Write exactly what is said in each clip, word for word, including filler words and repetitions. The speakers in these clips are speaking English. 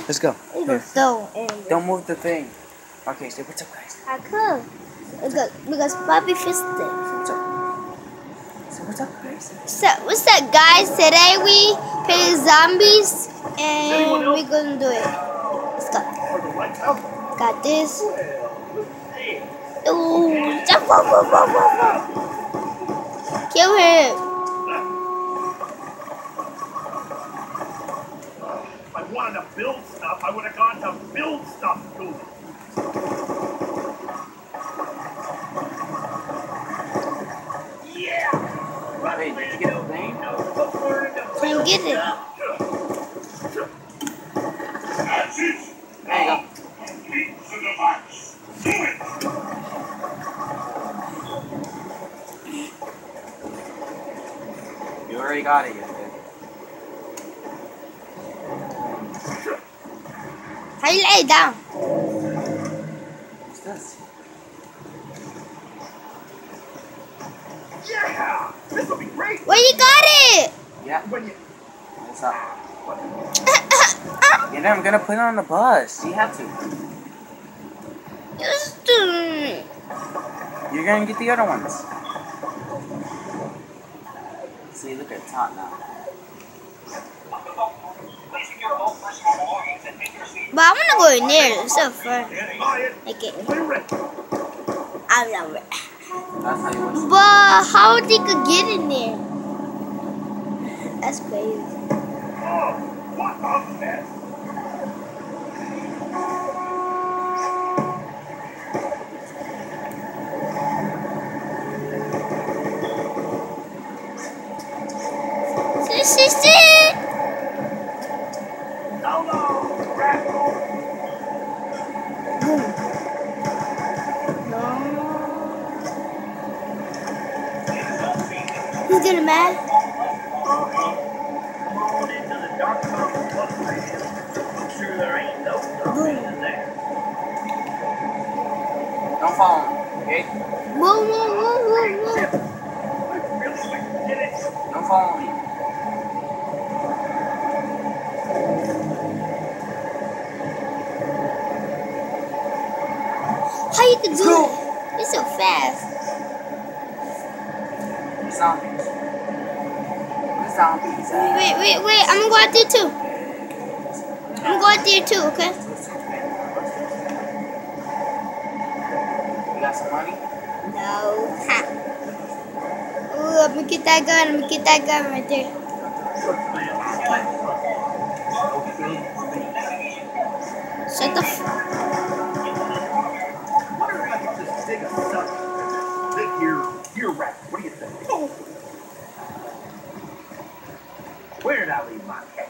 Let's go. Here. Go. Don't move the thing. Okay, say what's up, guys. I could. Because, because Bobby fixed it. What's up? So what's up, guys? So, what's up, guys? Today we play zombies and we're gonna do it. Let's go. Got this. Ooh, jump, whoa, whoa, whoa, whoa, whoa. Kill him. If I wanted to build stuff, I would have gone to build stuff school. Yeah! Hey, did you get the thing? Can't get it. That's it! There you go. Complete the device. Do it! You already got it, you did. How you lay it down? What's this? Yeah! This will be great! Where you got it? Yeah. When you... What's up? And then I'm gonna put it on the bus. You have to. Just do it. You're gonna get the other ones. See, look at it's hot now. But I wanna go in there. It's so fun. Like it. I'm not ready. That's how you want to. But how they could get in there? That's crazy. Oh, what a mess! This is it. Solo! Grapple! Boom. No. He's getting mad. Uh-huh. Come on into the dark mountain club, man. I'm sure there ain't no nothing in there. Don't fall on me, okay? Whoa, whoa, whoa, whoa, whoa. I really wish we did it. Don't fall on me. How you can do it? You're so fast. Zombies. The zombies. Wait, wait, wait, wait. I'm gonna go out there too. I'm gonna go out there too, okay? You got some money? No. Ha. Ooh, I'm gonna get that gun. I'm gonna get that gun right there. Shut the f. Wonder if I could just dig a suck. Sit here, here, rat. What do you think? Oh. Where did I leave my cat?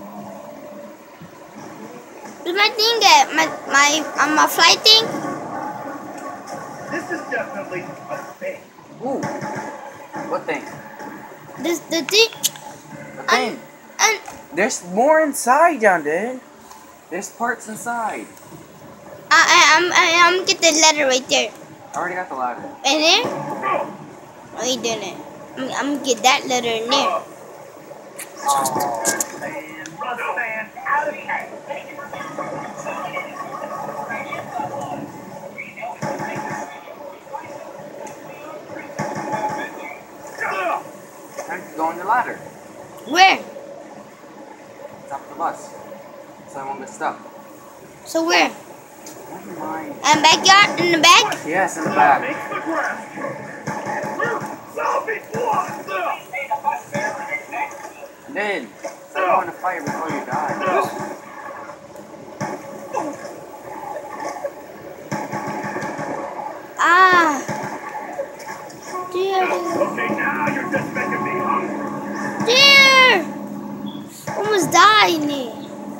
Where's my thing at? My my um, my flight thing? This is definitely a thing. Ooh. What thing? This the thing. The thing. And There's more inside down there. There's parts inside. I I I'm I, I'm gonna get the letter right there. I already got the ladder. In there? Oh, Oh, you didn't. I'm, I'm gonna get that letter in there. Oh. man. Rust man, out of here. Time to go on the ladder. Where? Top of the bus. So I won't get stuck. So where? Never mind. And backyard in the back? Yes, in the back. Make the ground. Zombie blood. And then, start going to fire before you die. Ah. Dear. Okay, now you're just making me hungry. Dear. Almost dying there.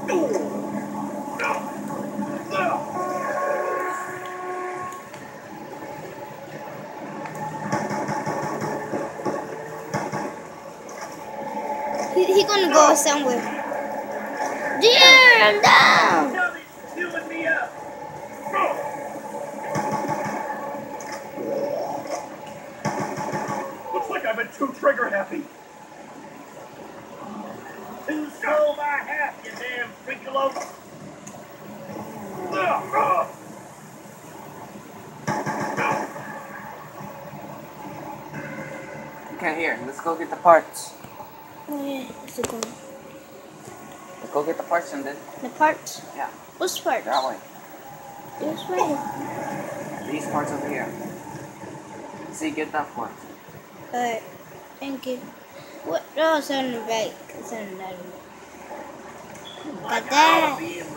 He, he gonna go somewhere. Dear, I'm down. Chewing me up. Looks like I've been too trigger happy. Two sold by half, you damn freakalope. Okay, here. Let's go get the parts. Oh yeah, it's a gun. Let's go get the parts and then. The parts? Yeah. Which parts? That way. This way. These parts over here. See, get that part. Alright, thank you. What? No, it's on the back. It's on the back. Got that.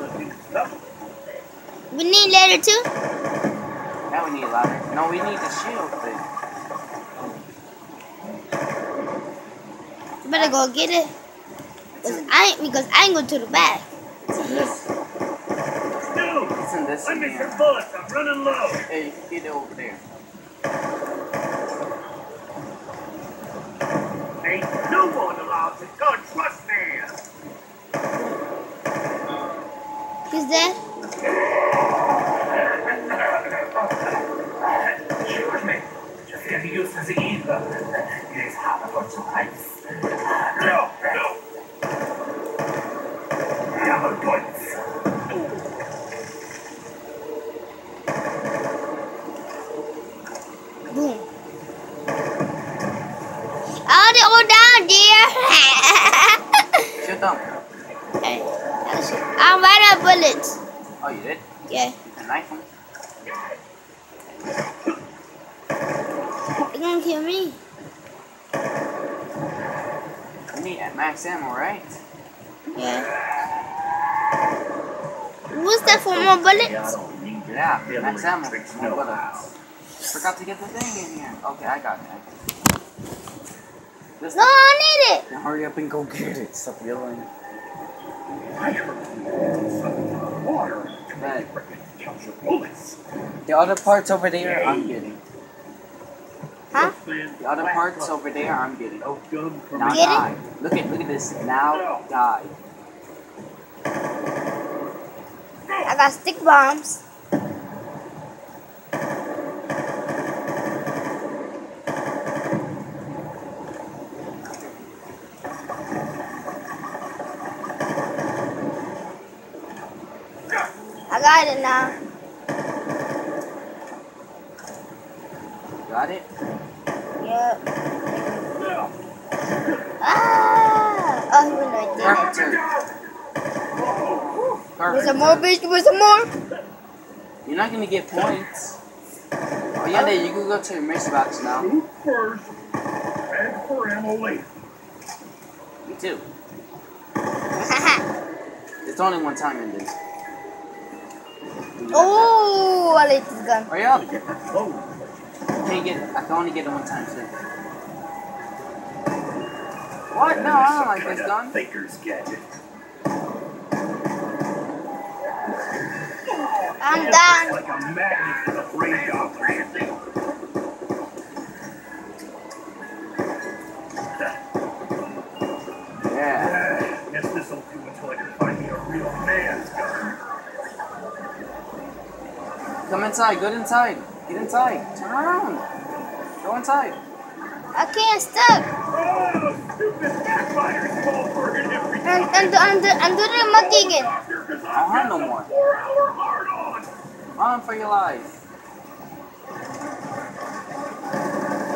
We need ladder too? Now we need a ladder. No, we need the shield thing. You better go get it. Cause I ain't, because I ain't go to the back. It's in this. It's in this. Let me here. some bullets. I'm running low. Hey, you can get it over there. Ain't no one allowed to God trust me. Who's that? Excuse me. Just get used to the heat. It is hot for some ice. No, no. Never points. Boom. Oh, they all down, dear. Shoot them. Hey, I'll shoot. I'm right out bullets. Oh, you did? Yeah. A knife them. They're gonna kill me. You need max ammo, right? Yeah. What's that for more bullets? Yeah, max ammo. More bullets. Forgot to get the thing in here. Okay, I got it. This No, I need it. Now hurry up and go get it. Stop yelling. I heard some water to make it count your bullets. The other parts over there, I'm getting. Huh? The other parts over there, I'm getting. No gun for Now me. Get it? die. Look at look at this. Now die. I got stick bombs. I got it now. Got it? Yep. Ah! Oh, he went right there. Perfect. There's Perfect. some more, bitch. There's some more. You're not gonna get points. Oh yeah, there, you can go to your mix box now. Shoot first, and for ammo later. Me too. It's only one time in this. Oh, I like this gun. Hurry up. Get this load. Can't get it. I can only get it one time too. What? No, I don't like this gun. Faker's gadget. I'm done. Like a magnet to the brain operation. Yeah. Guess this'll do until I can find me a real man's gun. Come inside. Go inside. Get inside. Turn around. Go inside. I can't stop. Oh, stupid backfires fall for it every And time. and and and do the monkey again. I don't have no more. Four hour hard on. Run for your life.